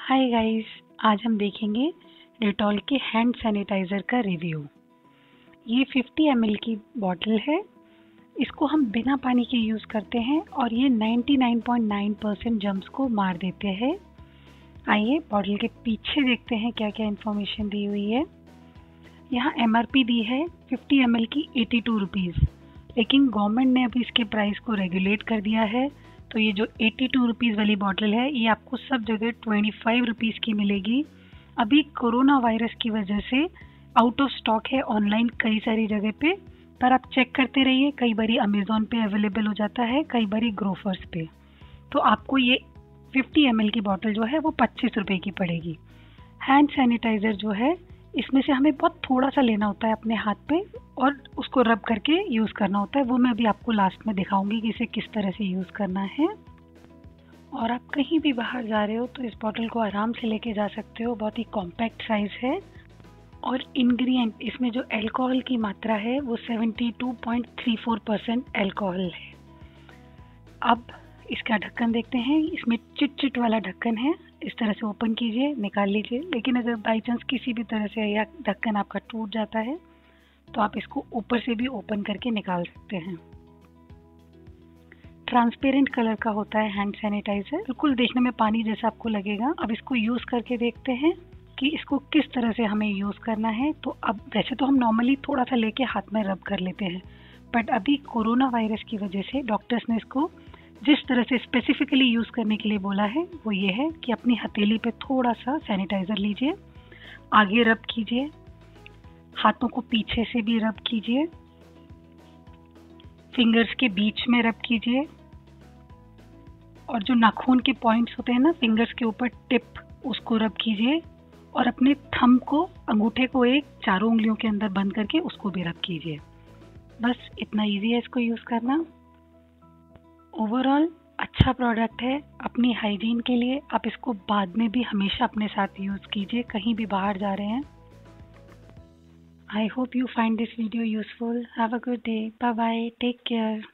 Hi guys, आज हम देखेंगे डेटॉल के हैंड सैनिटाइज़र का रिव्यू। ये 50 ml की बॉटल है। इसको हम बिना पानी के यूज़ करते हैं और ये 99.9% जर्म्स को मार देते हैं। आइए बॉटल के पीछे देखते हैं क्या क्या इन्फॉर्मेशन दी हुई है। यहाँ MRP दी है 50 ml की 82 रुपीज़, लेकिन गवर्नमेंट ने अभी इसके प्राइस को रेगुलेट कर दिया है। तो ये जो 82 रुपीज़ वाली बॉटल है ये आपको सब जगह 25 रुपीज़ की मिलेगी। अभी कोरोना वायरस की वजह से आउट ऑफ स्टॉक है ऑनलाइन कई सारी जगह पे, पर आप चेक करते रहिए। कई बारी अमेज़ॉन पे अवेलेबल हो जाता है, कई बारी ग्रोफर्स पे। तो आपको ये 50 ml की बॉटल जो है वो 25 रुपये की पड़ेगी। हैंड सैनिटाइज़र जो है इसमें से हमें बहुत थोड़ा सा लेना होता है अपने हाथ पे और उसको रब करके यूज़ करना होता है। वो मैं अभी आपको लास्ट में दिखाऊंगी कि इसे किस तरह से यूज़ करना है। और आप कहीं भी बाहर जा रहे हो तो इस बॉटल को आराम से लेके जा सकते हो। बहुत ही कॉम्पैक्ट साइज़ है और इंग्रेडिएंट इसमें जो अल्कोहल की मात्रा है वो 72.34% अल्कोहल है। अब इसका ढक्कन देखते हैं। इसमें चिट वाला ढक्कन है। इस तरह से ओपन कीजिए, निकाल लीजिए। लेकिन अगर बाई चांस किसी भी तरह से या ढक्कन आपका टूट जाता है तो आप इसको ऊपर से भी ओपन करके निकाल सकते हैं। ट्रांसपेरेंट कलर का होता है हैंड सैनिटाइजर, बिल्कुल देखने में पानी जैसा आपको लगेगा। अब इसको यूज़ करके देखते हैं कि इसको किस तरह से हमें यूज़ करना है। तो अब वैसे तो हम नॉर्मली थोड़ा सा लेके हाथ में रब कर लेते हैं, बट अभी कोरोना वायरस की वजह से डॉक्टर्स ने इसको जिस तरह से स्पेसिफिकली यूज़ करने के लिए बोला है वो ये है कि अपनी हथेली पे थोड़ा सा सैनिटाइज़र लीजिए, आगे रब कीजिए, हाथों को पीछे से भी रब कीजिए, फिंगर्स के बीच में रब कीजिए, और जो नाखून के पॉइंट्स होते हैं ना फिंगर्स के ऊपर टिप, उसको रब कीजिए, और अपने थंब को, अंगूठे को एक चारों उंगलियों के अंदर बंद करके उसको भी रब कीजिए। बस इतना इजी है इसको यूज़ करना। ओवरऑल अच्छा प्रोडक्ट है अपनी हाइजीन के लिए। आप इसको बाद में भी हमेशा अपने साथ यूज़ कीजिए कहीं भी बाहर जा रहे हैं। I hope you find this video useful. Have a good day. Bye bye. Take care.